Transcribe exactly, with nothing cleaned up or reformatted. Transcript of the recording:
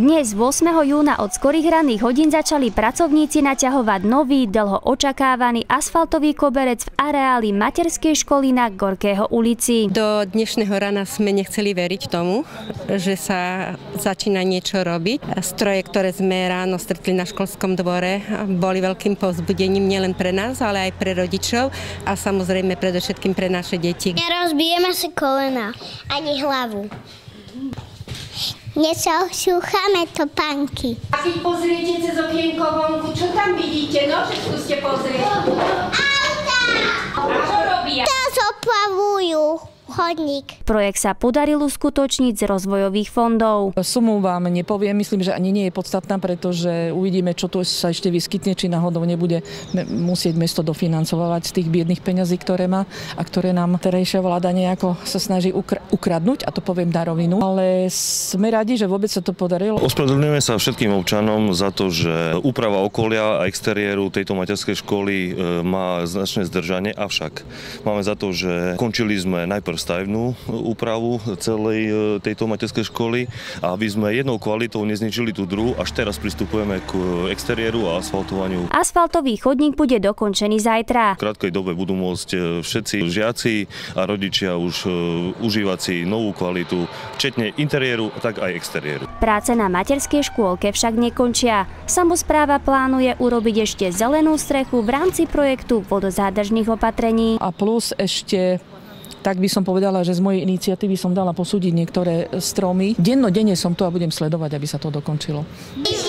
Dnes ôsmeho júna od skorých ranných hodín začali pracovníci naťahovať nový, dlho očakávaný asfaltový koberec v areáli materskej školy na Gorkého ulici. Do dnešného rána sme nechceli veriť tomu, že sa začína niečo robiť. Stroje, ktoré sme ráno stretli na školskom dvore, boli veľkým povzbudením nielen pre nás, ale aj pre rodičov a samozrejme predovšetkým pre naše deti. Nerozbijeme si kolena ani hlavu. Nezošúchame topánky. A keď pozriete cez okienko vonku, čo tam vidíte? No, že skúste pozrieť. Auta! A čo robia? Teraz opravujú chodník. Projekt sa podaril uskutočniť z rozvojových fondov. Sumu vám nepoviem, myslím, že ani nie je podstatná, pretože uvidíme, čo tu sa ešte vyskytne, či náhodou nebude musieť mesto dofinancovať z tých biedných peňazí, ktoré má a ktoré nám terajšia vláda nejako sa snaží ukr- ukradnúť, a to poviem na rovinu. Ale sme radi, že vôbec sa to podarilo. Ospravedlňujeme sa všetkým občanom za to, že úprava okolia a exteriéru tejto materskej školy má značné zdržanie, avšak máme za to, že končili sme najprv stavebnú úpravu celej tejto materskej školy a aby sme jednou kvalitou nezničili tú druhú, až teraz pristupujeme k exteriéru a asfaltovaniu. Asfaltový chodník bude dokončený zajtra. V krátkej dobe budú môcť všetci žiaci a rodičia už užívať si novú kvalitu, včetne interiéru, tak aj exteriéru. Práce na materskej škôlke však nekončia. Samospráva plánuje urobiť ešte zelenú strechu v rámci projektu vodozádržných opatrení. A plus ešte, tak by som povedala, že z mojej iniciatívy som dala posúdiť niektoré stromy. Dennodenne som to a budem sledovať, aby sa to dokončilo.